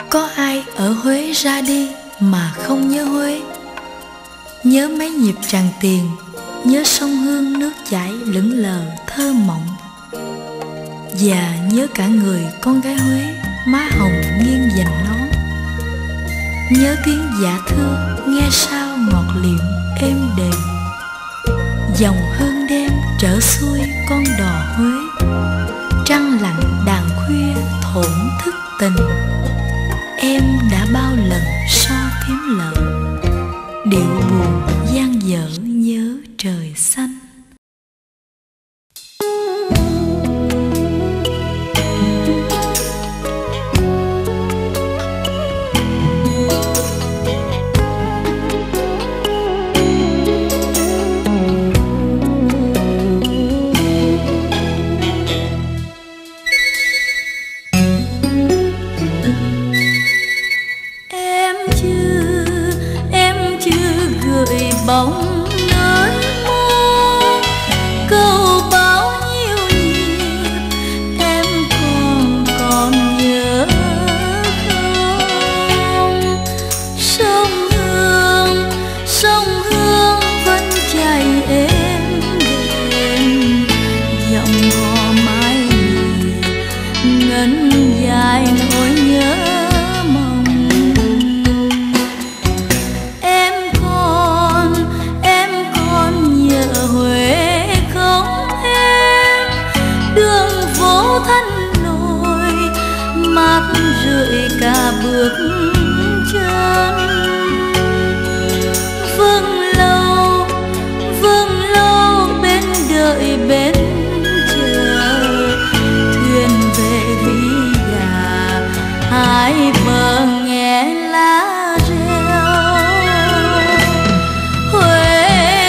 Có ai ở Huế ra đi mà không nhớ Huế? Nhớ mấy nhịp Tràng Tiền, nhớ sông Hương nước chảy lững lờ thơ mộng, và nhớ cả người con gái Huế má hồng nghiêng dành nón. Nhớ tiếng dạ thưa nghe sao ngọt liệm êm đềm, dòng hương đêm trở xuôi con đò Huế. Trăng lạnh đàn khuya thổn thức tình, em đã bao lần so phím lợ, điệu buồn dang dở nhớ trời xanh. Bóng nơi mơ câu bao nhiêu nhịp, em còn nhớ không? Sông Hương vẫn chảy êm đềm, giọng hò mái ngân dài nỗi nhớ. Rượi cả bước chân, vương lâu bên đợi bên chờ, thuyền về Vĩ Dạ hai bờ nghe lá reo. Huế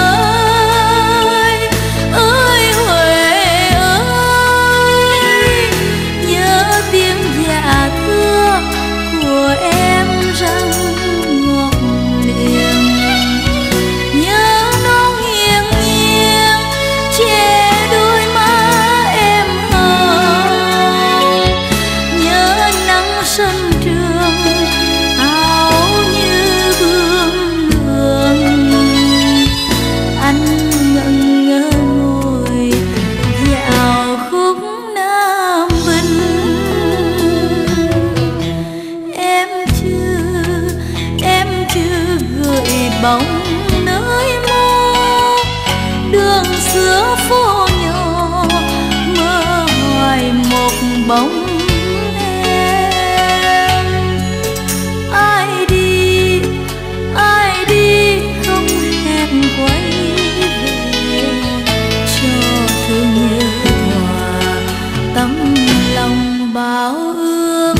ơi ơi Huế ơi, nhớ tiếng dạ thưa của em răng ngọt liềm, nhớ nó nghiêng nghiêng che đôi má em hồng, nhớ nắng sân trường áo như gương lường, anh ngẩn ngơ ngồi dạo khúc Nam Bình. Gửi bóng nơi mơ đường xưa phố nhỏ, mơ hoài một bóng em. Ai đi không hẹn quay về, cho thương nhớ hòa tấm lòng bao ước.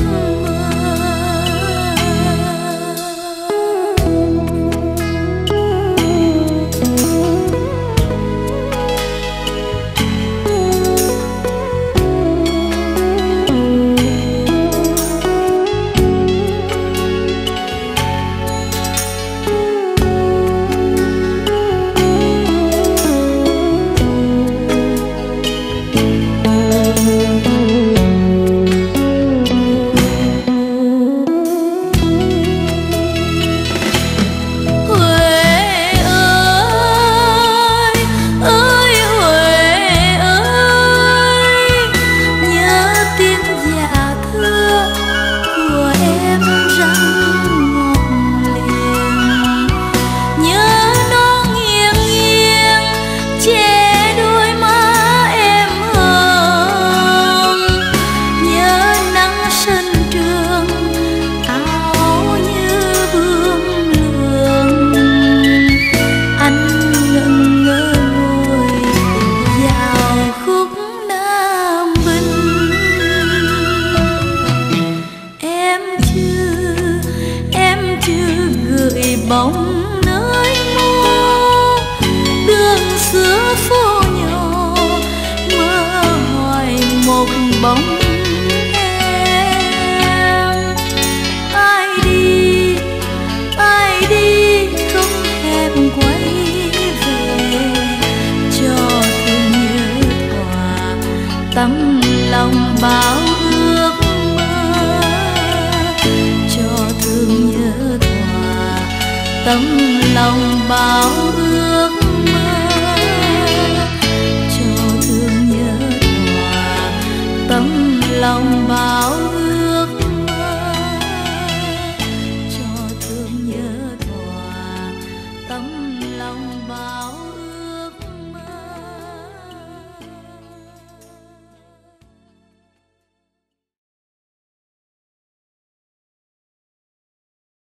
Bóng nơi mơ đường xưa phố nhỏ, mơ hoài một bóng em. Ai đi không hẹn quay về, cho thương nhớ hòa tấm lòng bao ước mơ. tấm lòng bao ước mơ cho thương nhớ thỏa, tấm lòng bao